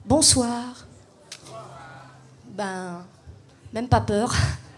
Bonsoir. Ben, même pas peur.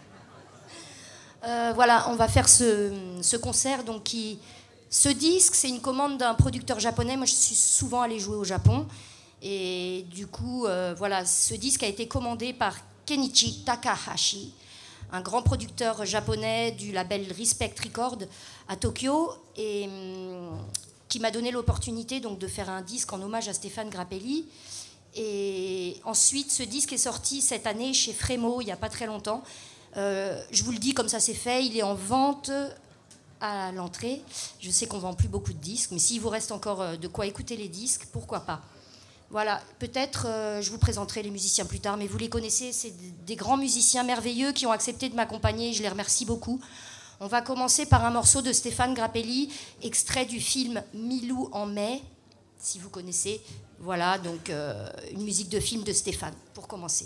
Voilà, on va faire ce concert. Donc, ce disque, c'est une commande d'un producteur japonais. Moi, je suis souvent allée jouer au Japon. Et du coup, voilà, ce disque a été commandé par Kenichi Takahashi, un grand producteur japonais du label Respect Records à Tokyo, et qui m'a donné l'opportunité donc de faire un disque en hommage à Stéphane Grappelli. Et ensuite, ce disque est sorti cette année chez Frémo, il n'y a pas très longtemps. Je vous le dis comme ça c'est fait, il est en vente à l'entrée. Je sais qu'on vend plus beaucoup de disques, mais s'il vous reste encore de quoi écouter les disques, pourquoi pas. Voilà, peut-être je vous présenterai les musiciens plus tard, mais vous les connaissez, c'est des grands musiciens merveilleux qui ont accepté de m'accompagner, je les remercie beaucoup. On va commencer par un morceau de Stéphane Grappelli, extrait du film Milou en mai, si vous connaissez. Voilà, donc une musique de film de Stéphane, pour commencer.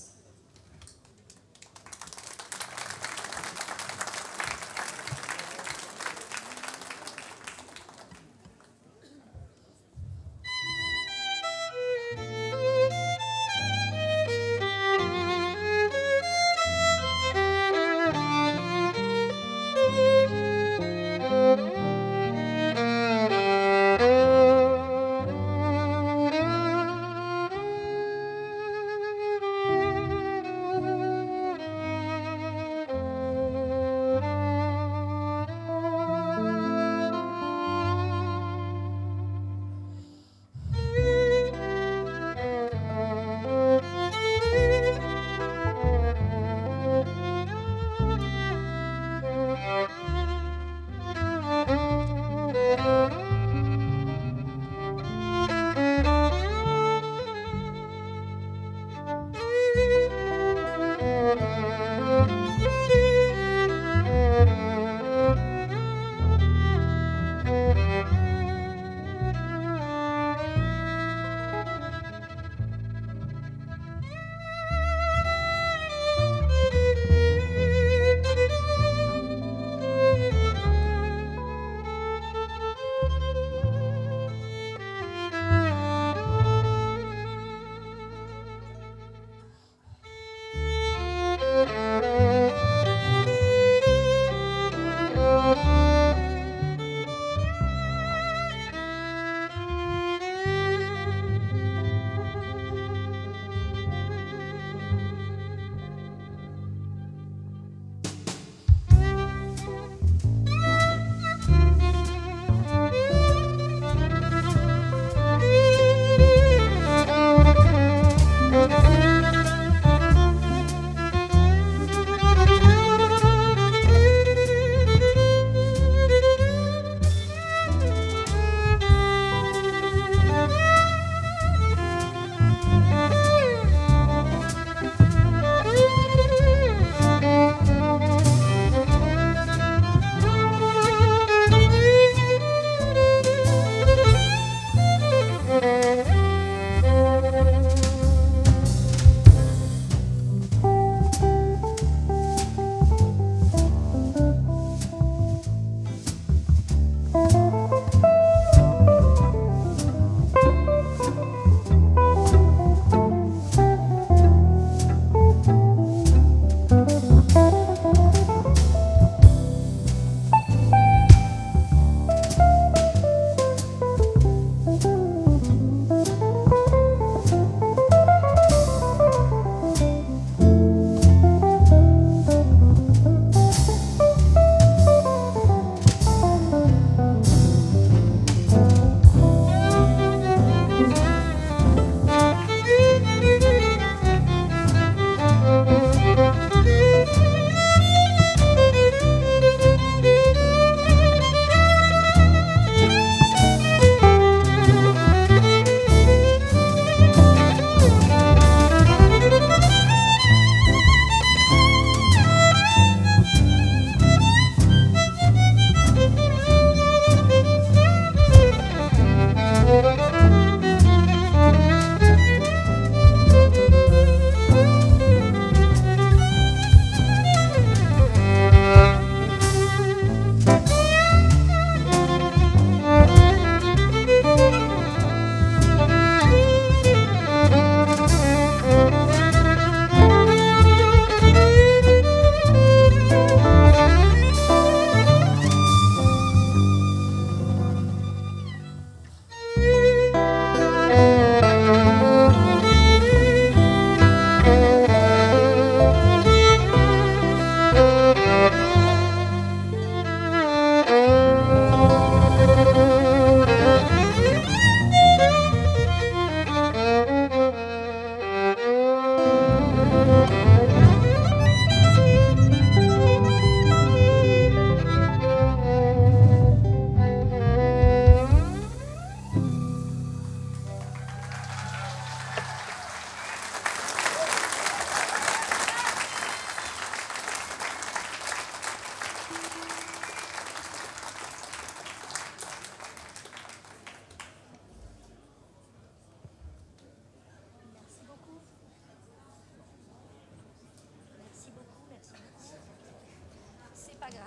pas grave.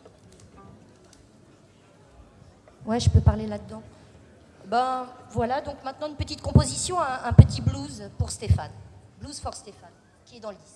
Ouais, je peux parler là-dedans. Ben voilà, donc maintenant une petite composition, un petit blues pour Stéphane. Blues for Stéphane, qui est dans le disque.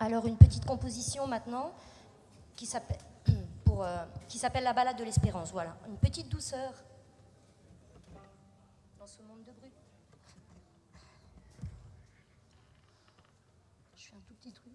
Alors une petite composition maintenant qui s'appelle La balade de l'espérance. Voilà, une petite douceur dans ce monde de bruit. Je fais un tout petit truc.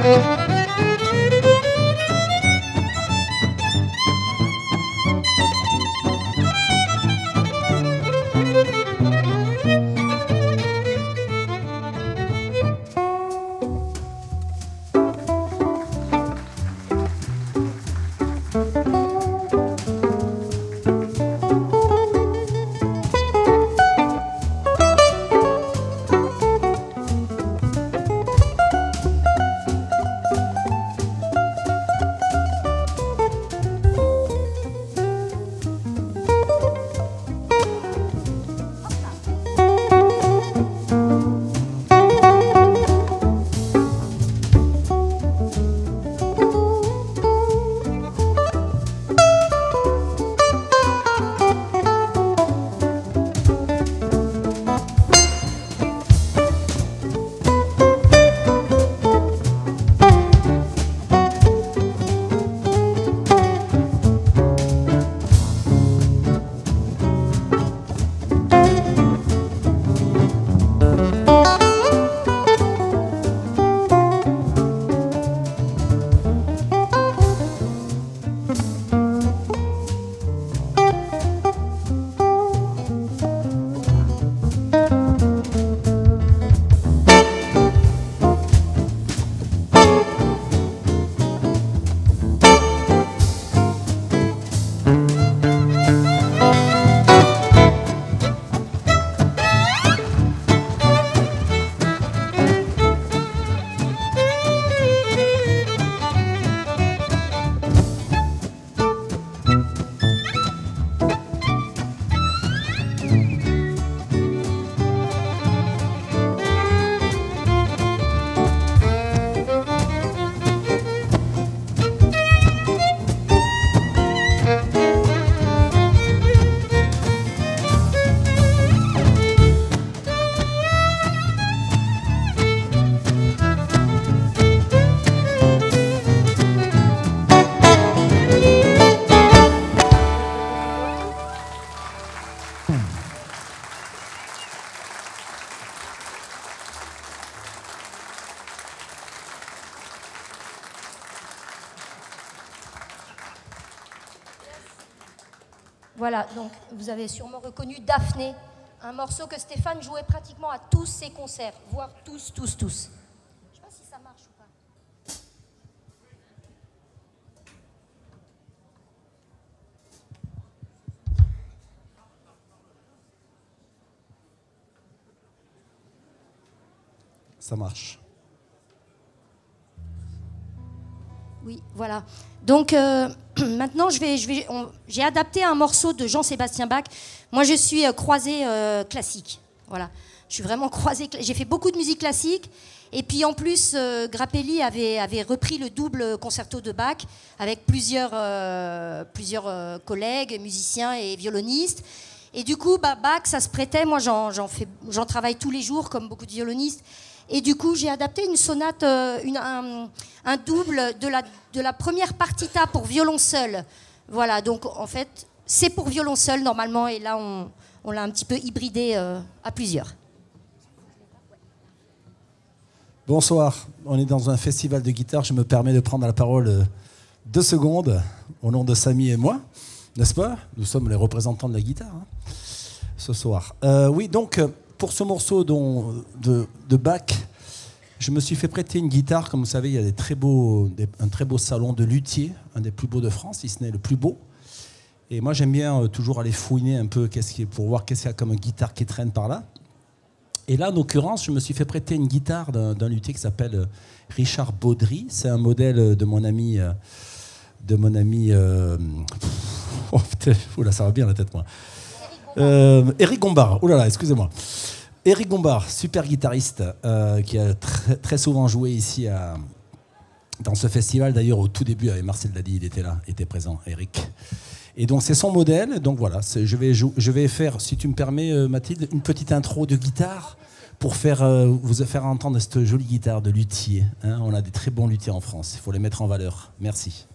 Voilà, donc vous avez sûrement reconnu Daphné, un morceau que Stéphane jouait pratiquement à tous ses concerts, voire tous. Je ne sais pas si ça marche ou pas. Ça marche. Oui, voilà. Donc maintenant, j'ai adapté un morceau de Jean-Sébastien Bach. Moi, je suis croisée classique. Voilà. Je suis vraiment croisée. J'ai fait beaucoup de musique classique. Et puis en plus, Grappelli avait repris le double concerto de Bach avec plusieurs collègues, musiciens et violonistes. Et du coup, Bach, ça se prêtait. Moi, j'en travaille tous les jours, comme beaucoup de violonistes. Et du coup, j'ai adapté une sonate, un double de la première partita pour violon seul. Voilà, donc en fait, c'est pour violon seul normalement, et là, on l'a un petit peu hybridé à plusieurs. Bonsoir, on est dans un festival de guitare. Je me permets de prendre la parole 2 secondes au nom de Samy et moi, n'est-ce pas? Nous sommes les représentants de la guitare ce soir. Oui, donc... Pour ce morceau de Bach, je me suis fait prêter une guitare. Comme vous savez, il y a un très beau salon de luthier, un des plus beaux de France, si ce n'est le plus beau. Et moi, j'aime bien toujours aller fouiner un peu pour voir qu'est-ce qu'il y a comme guitare qui traîne par là. Et là, en l'occurrence, je me suis fait prêter une guitare d'un luthier qui s'appelle Richard Baudry. C'est un modèle de mon ami... Oh putain, oula, ça va bien la tête, moi. Éric Gombard, oh là là, excusez-moi. Éric Gombard, super guitariste qui a très souvent joué ici dans ce festival. D'ailleurs, au tout début, avec Marcel Dadi, il était présent, Éric. Et donc, c'est son modèle. Donc voilà, je vais faire, si tu me permets, Mathilde, une petite intro de guitare pour vous faire entendre cette jolie guitare de luthier. Hein. On a des très bons luthiers en France, il faut les mettre en valeur. Merci.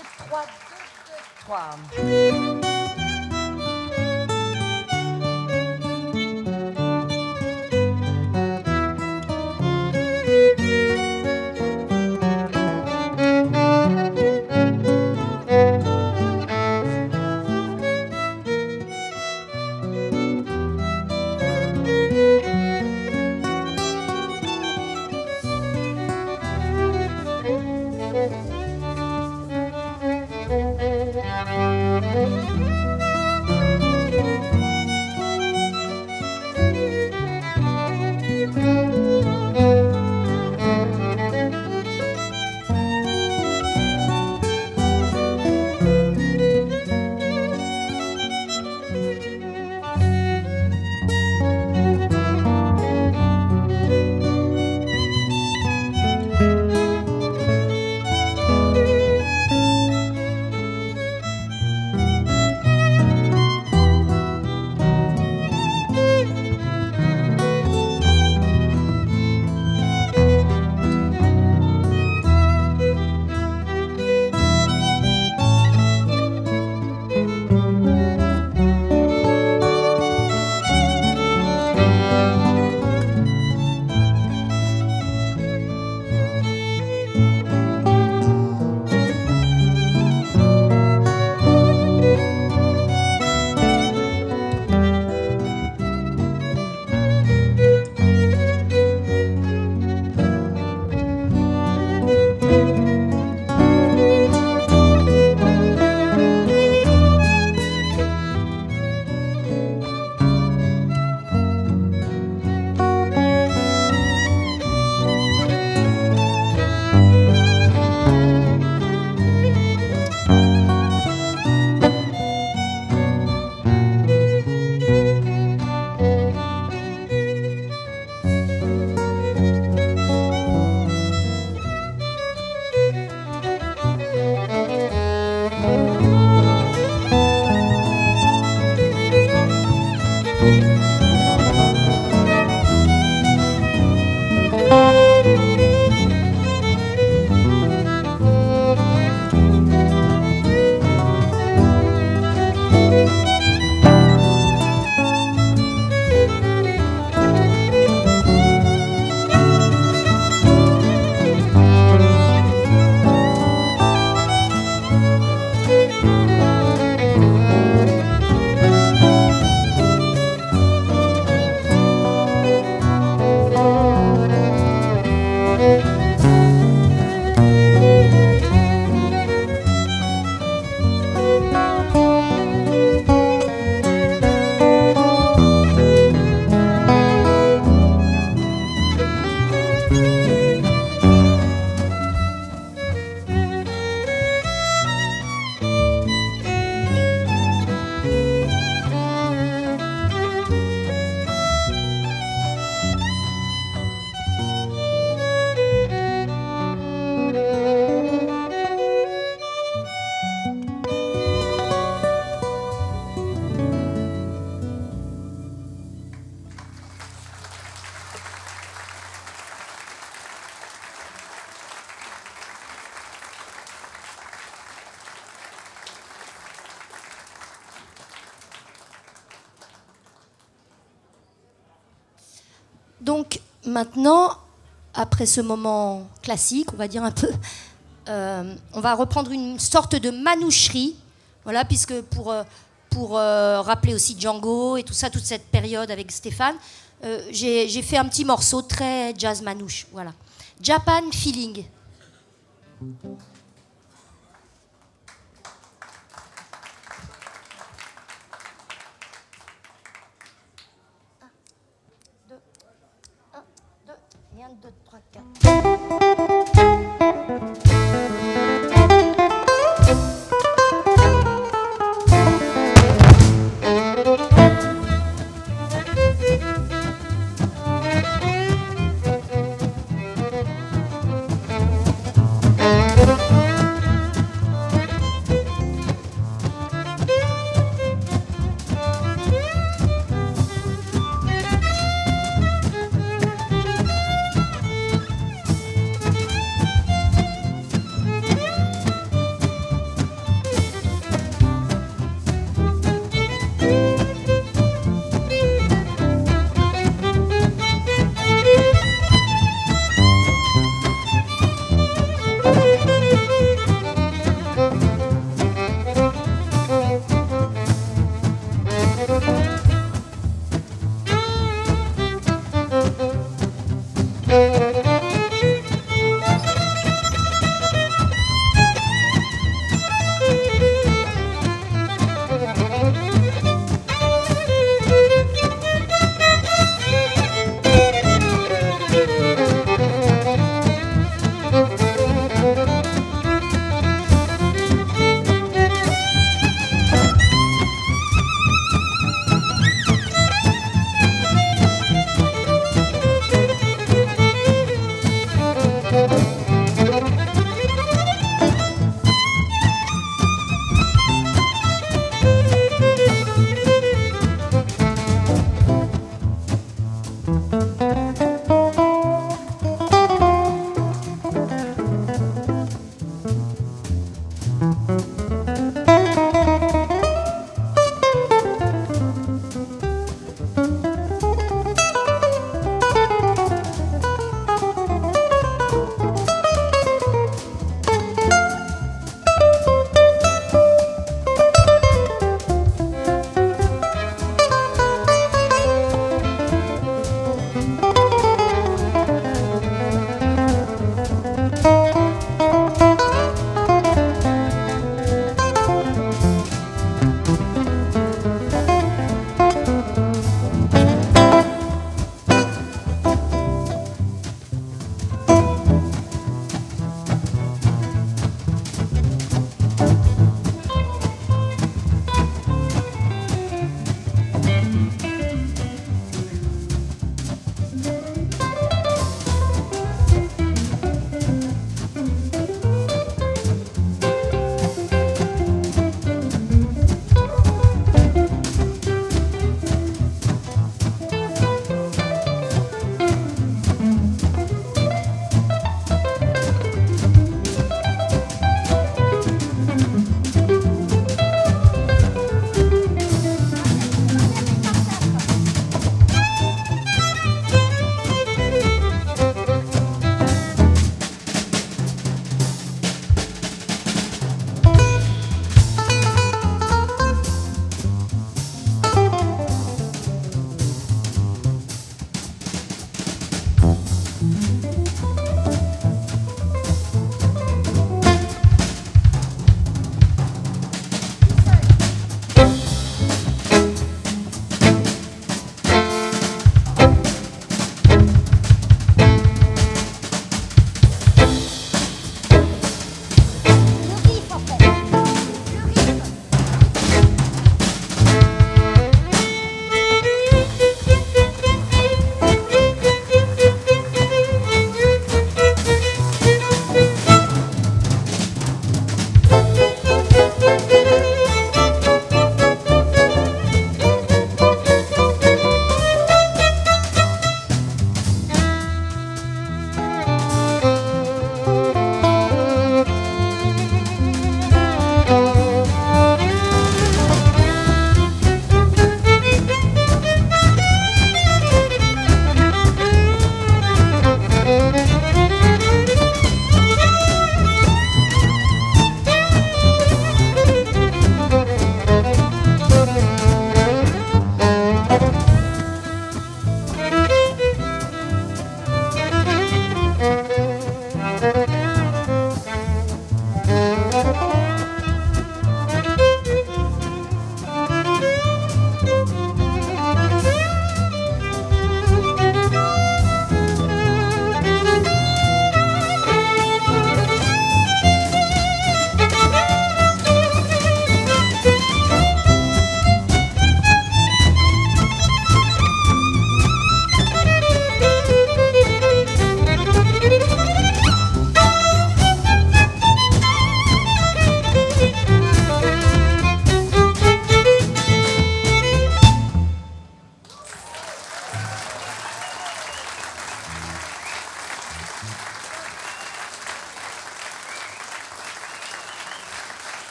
3, 2, 2, 3. Donc maintenant, après ce moment classique, on va dire un peu, on va reprendre une sorte de manoucherie, voilà, puisque pour rappeler aussi Django et tout ça, toute cette période avec Stéphane, j'ai fait un petit morceau très jazz manouche, voilà. Japan Feeling. Un, deux, trois, quatre.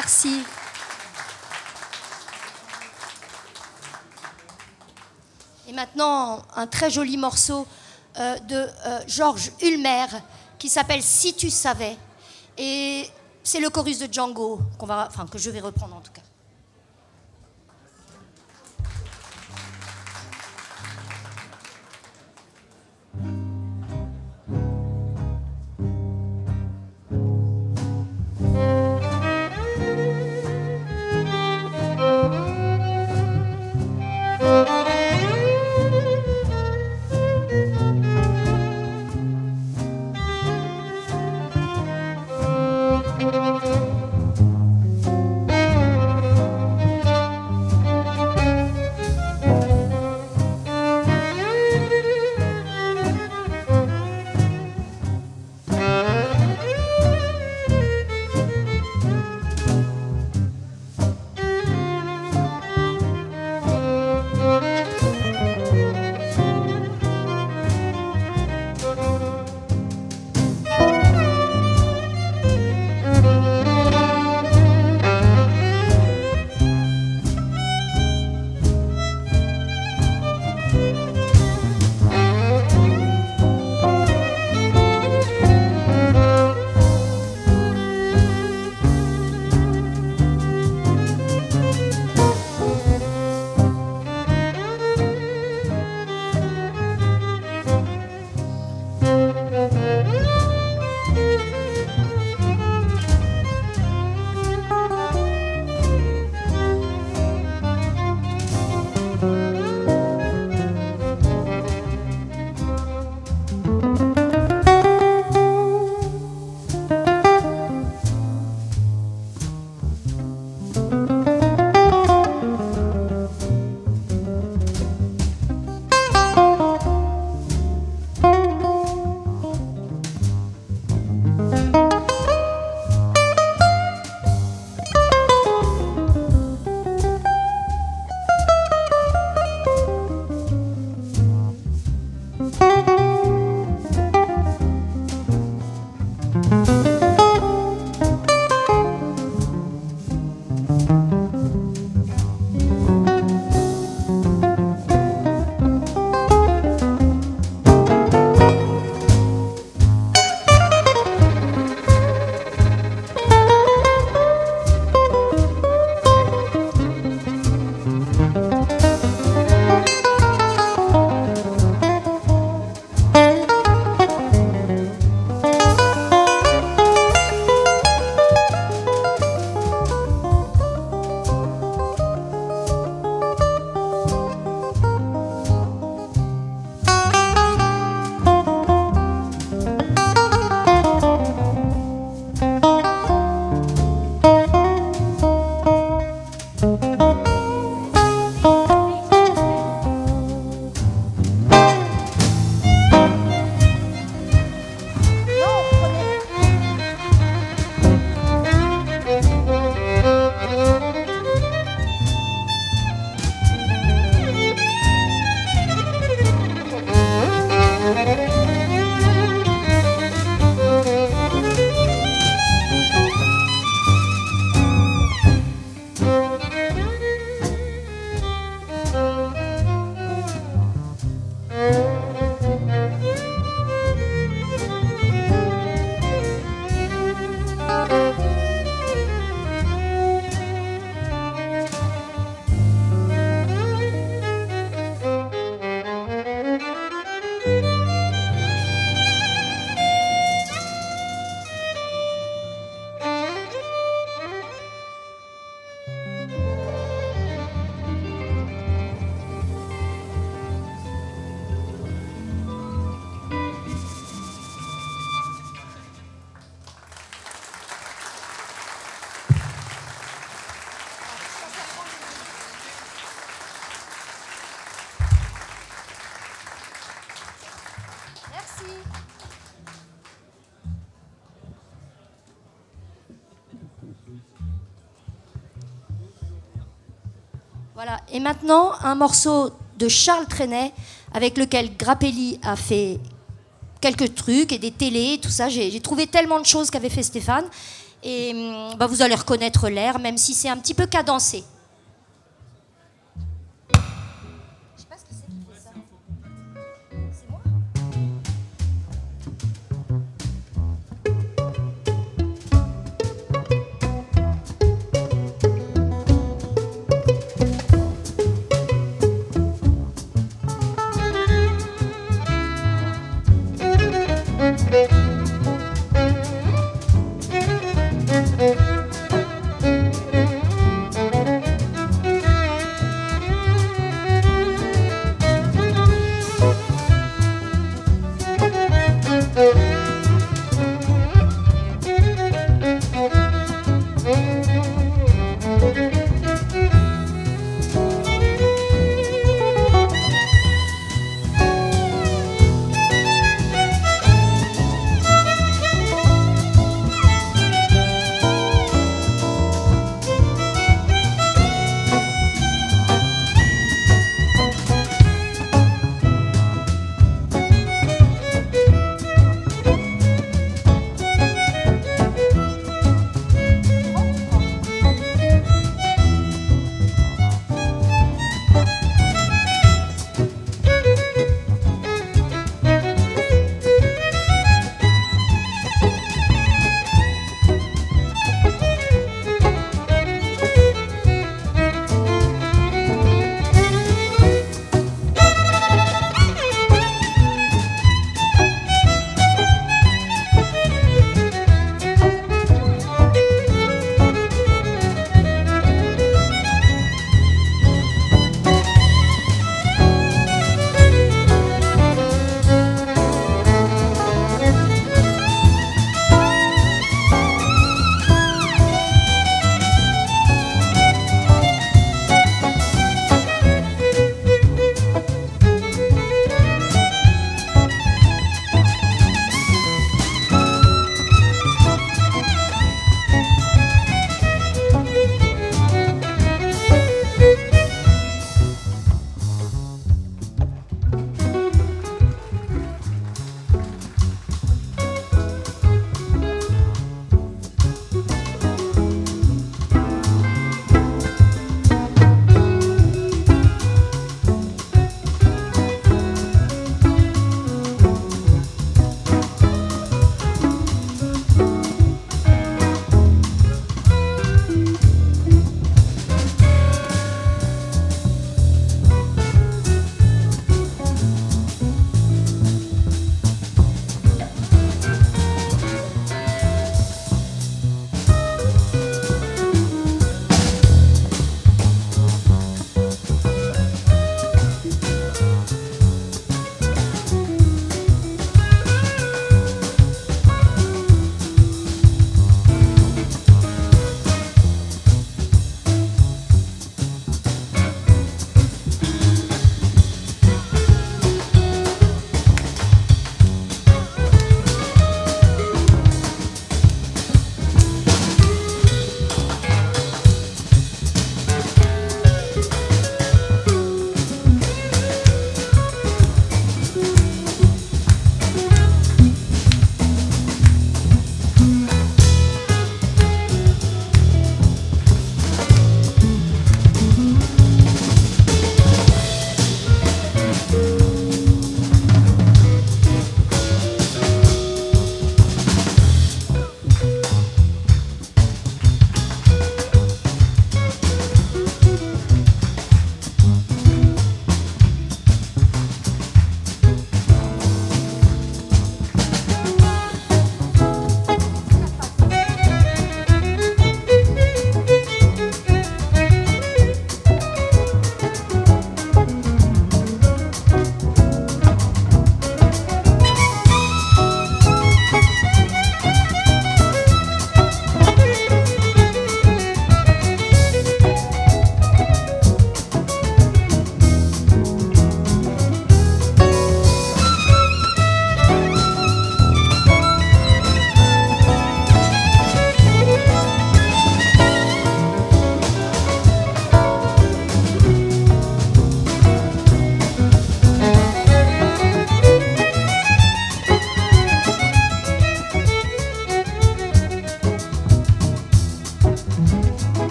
Merci. Et maintenant, un très joli morceau de Georges Ulmer qui s'appelle Si tu savais. Et c'est le chorus de Django que je vais reprendre en tout cas. Voilà. Et maintenant, un morceau de Charles Trenet avec lequel Grappelli a fait quelques trucs et des télés, tout ça. J'ai trouvé tellement de choses qu'avait fait Stéphane. Et vous allez reconnaître l'air, même si c'est un petit peu cadencé. Je sais pas ce que c'est qui fait ça. C'est moi ?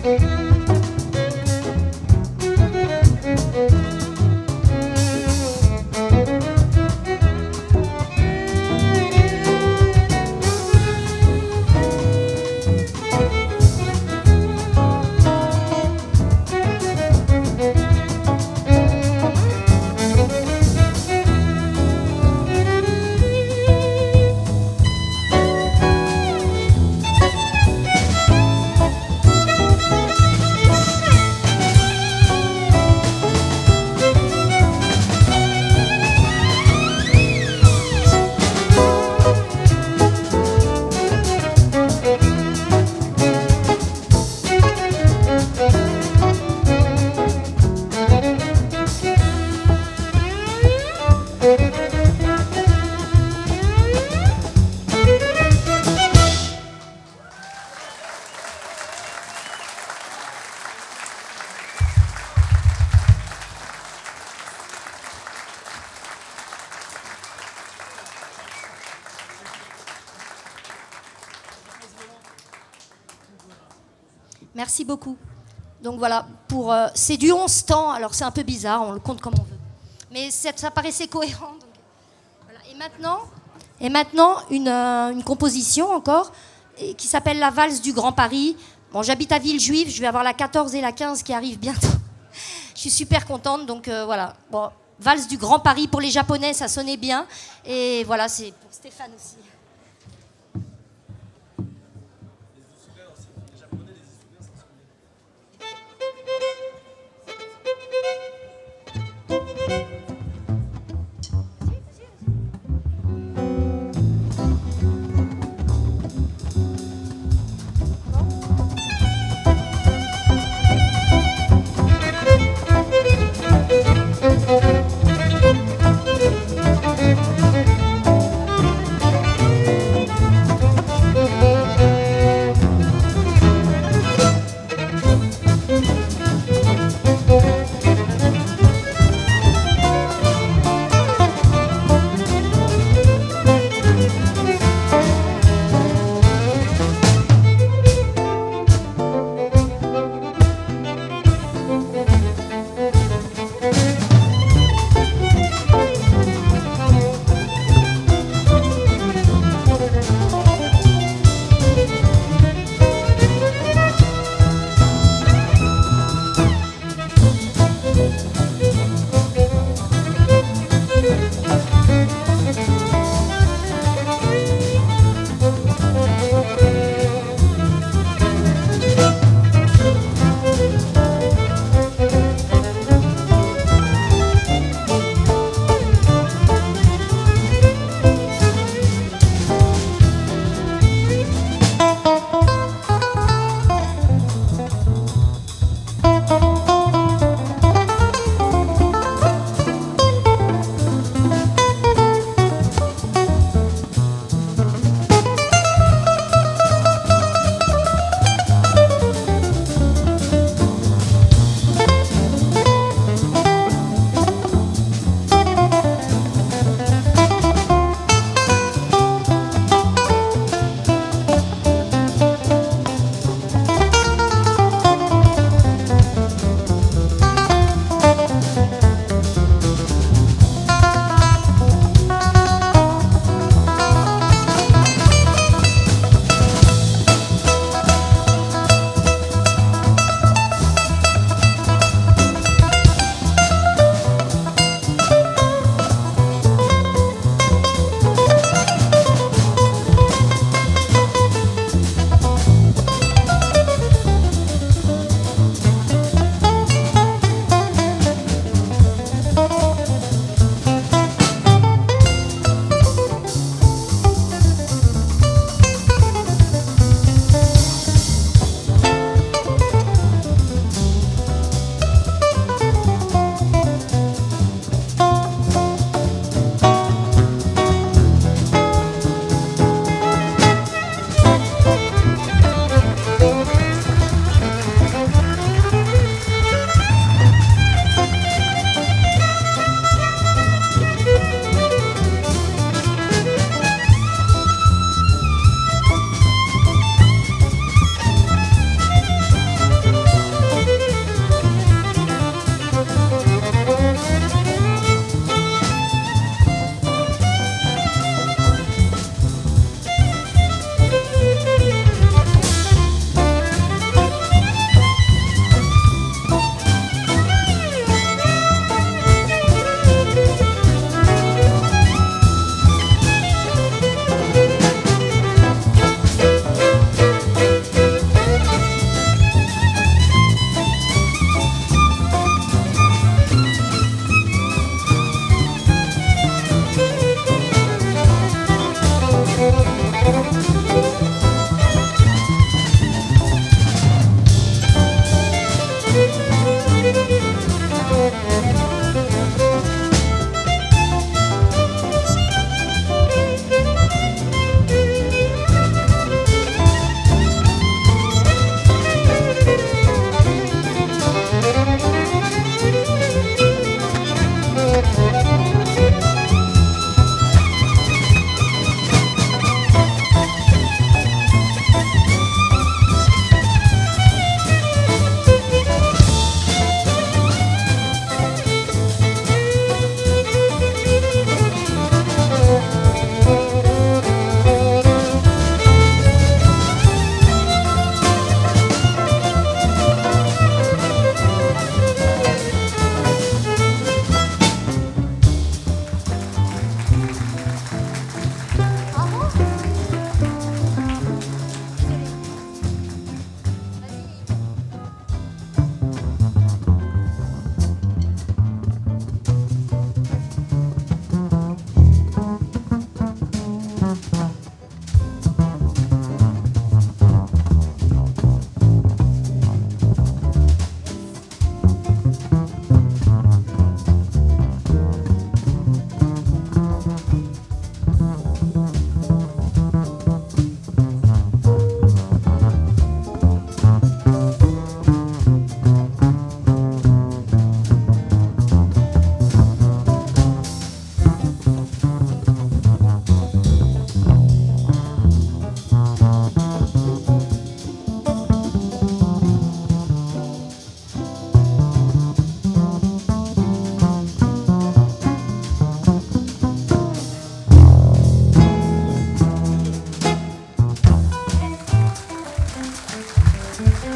Merci beaucoup. Donc voilà, c'est du 11 temps, alors c'est un peu bizarre, on le compte comme on veut. Mais ça paraissait cohérent. Donc, voilà. Et maintenant une composition encore, qui s'appelle la valse du Grand Paris. Bon, j'habite à Villejuif, je vais avoir la 14 et la 15 qui arrivent bientôt. Je suis super contente, donc voilà. Bon, valse du Grand Paris, pour les Japonais, ça sonnait bien. Et voilà, c'est pour Stéphane aussi.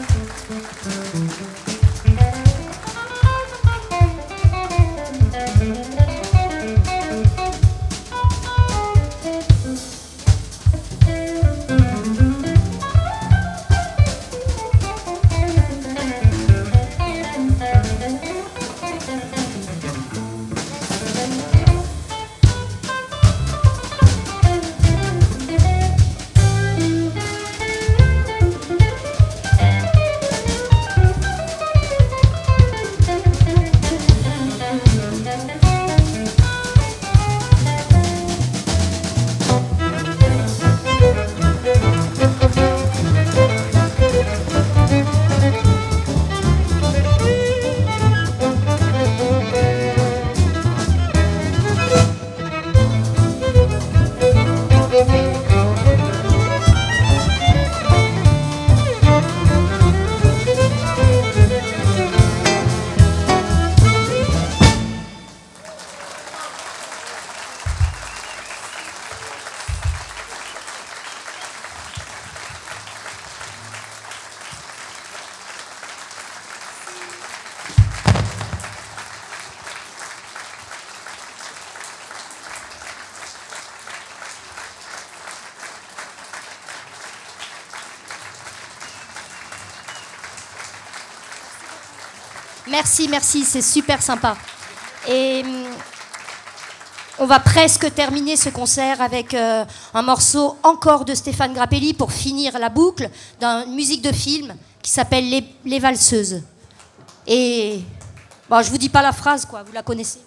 Merci, merci, c'est super sympa. Et on va presque terminer ce concert avec un morceau encore de Stéphane Grappelli pour finir la boucle d'une musique de film qui s'appelle Les Valseuses. Et bon, je vous dis pas la phrase, quoi, vous la connaissez.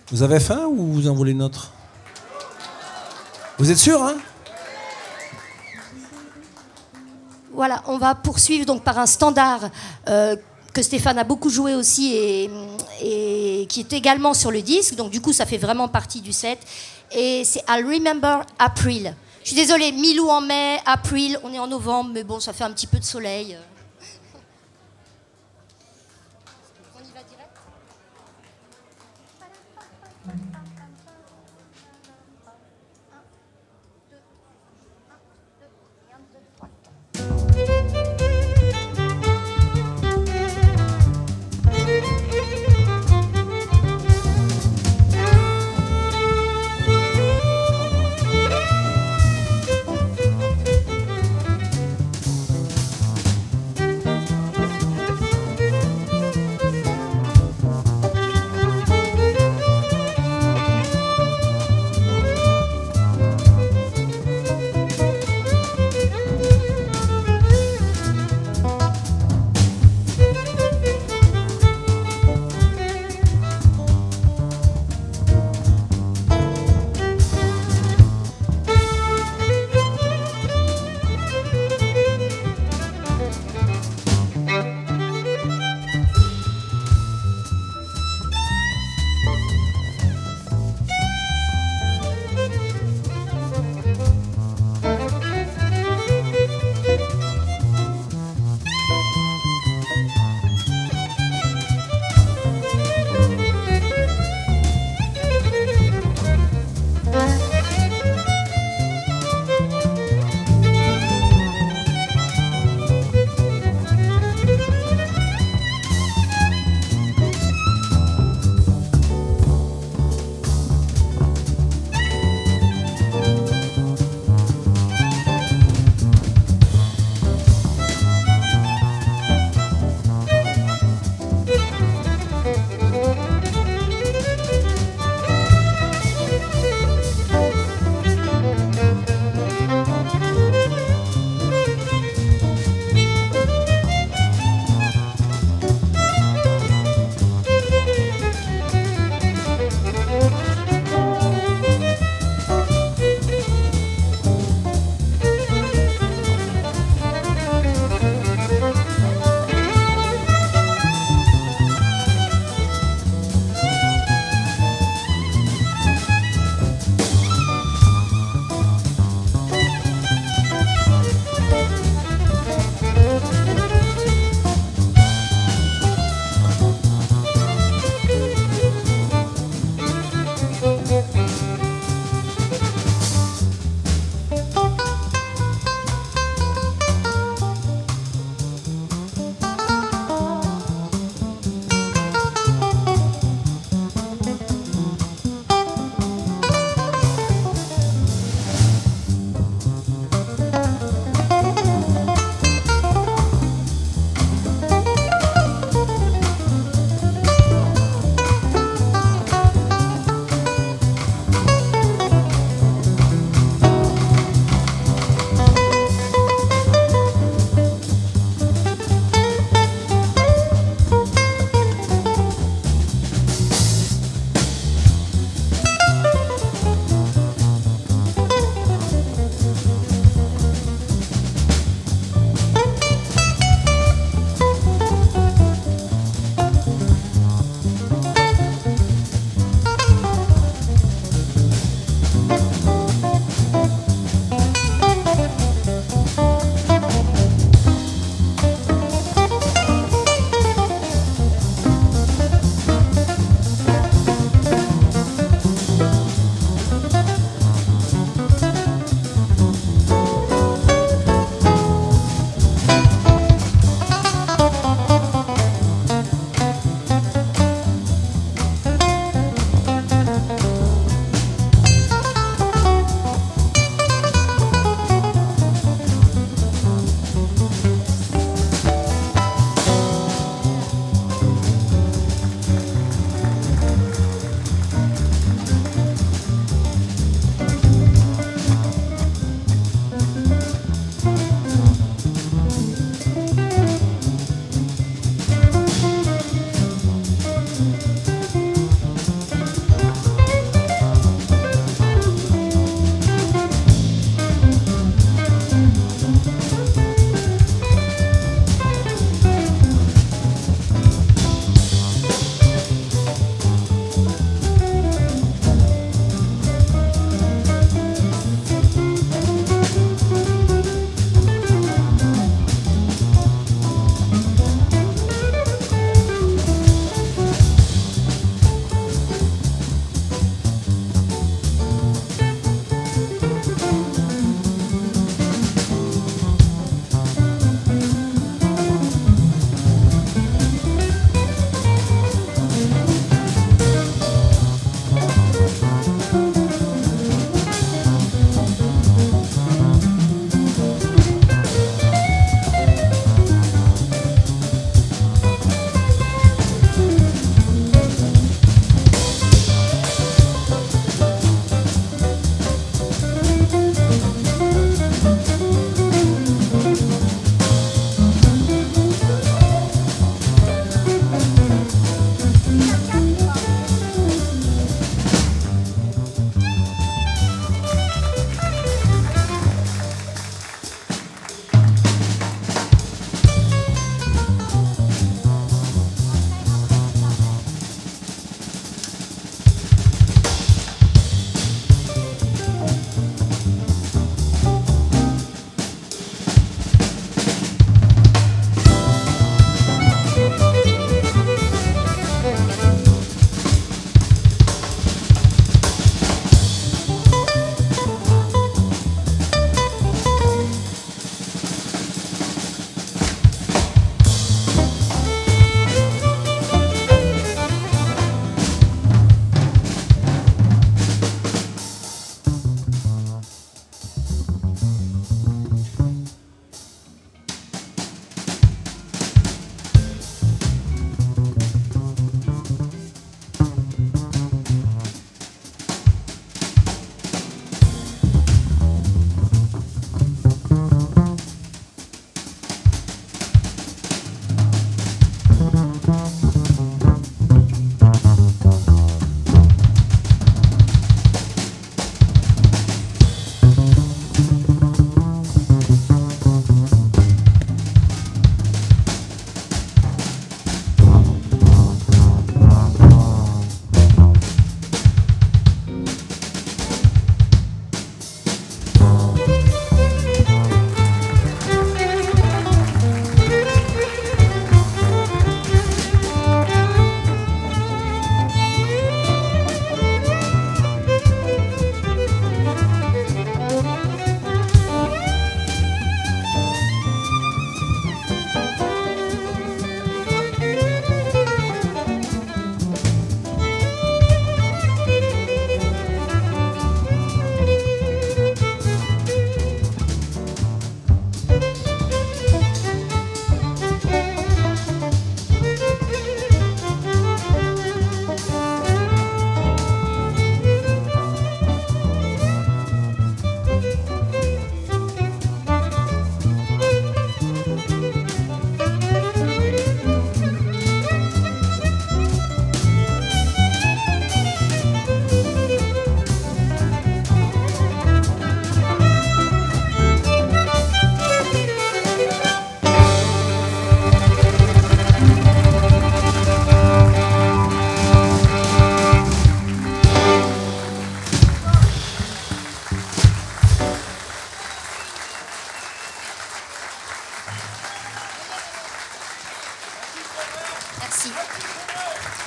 Vous avez faim ou vous en voulez une autre? Vous êtes sûr, hein? Voilà, on va poursuivre donc par un standard que Stéphane a beaucoup joué aussi et qui est également sur le disque. Donc du coup, ça fait vraiment partie du set. Et c'est I'll Remember April. Je suis désolée, Milou en mai, April, on est en novembre, mais bon, ça fait un petit peu de soleil. On y va direct.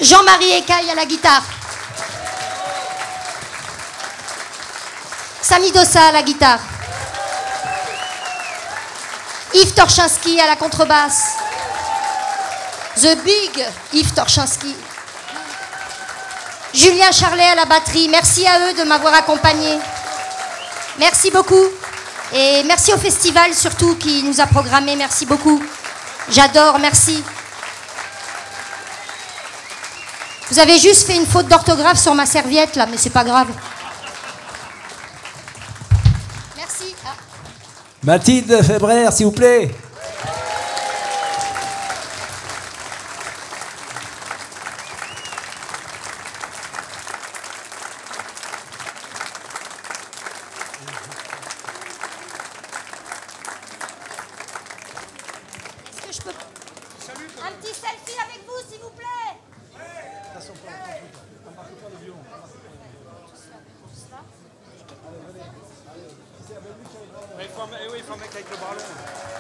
Jean-Marie Écaille à la guitare. Samy Dossa à la guitare. Yves Torchinski à la contrebasse. The Big Yves Torchinski. Julien Charlet à la batterie. Merci à eux de m'avoir accompagné. Merci beaucoup. Et merci au festival surtout qui nous a programmé. Merci beaucoup. J'adore, merci. Vous avez juste fait une faute d'orthographe sur ma serviette là, mais c'est pas grave. Merci. Ah. Mathilde Fébraire, s'il vous plaît. Est-ce que je peux... Un petit selfie avec vous, s'il vous plaît. Il faut un mec avec le bras long.